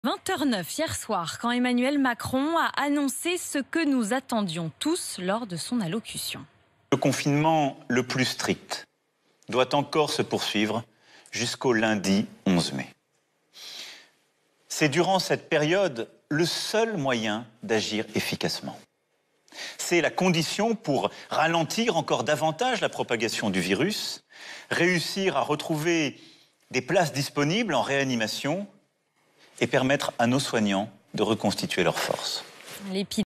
20h09 hier soir, quand Emmanuel Macron a annoncé ce que nous attendions tous lors de son allocution. Le confinement le plus strict doit encore se poursuivre jusqu'au lundi 11 mai. C'est durant cette période le seul moyen d'agir efficacement. C'est la condition pour ralentir encore davantage la propagation du virus, réussir à retrouver des places disponibles en réanimation et permettre à nos soignants de reconstituer leurs forces.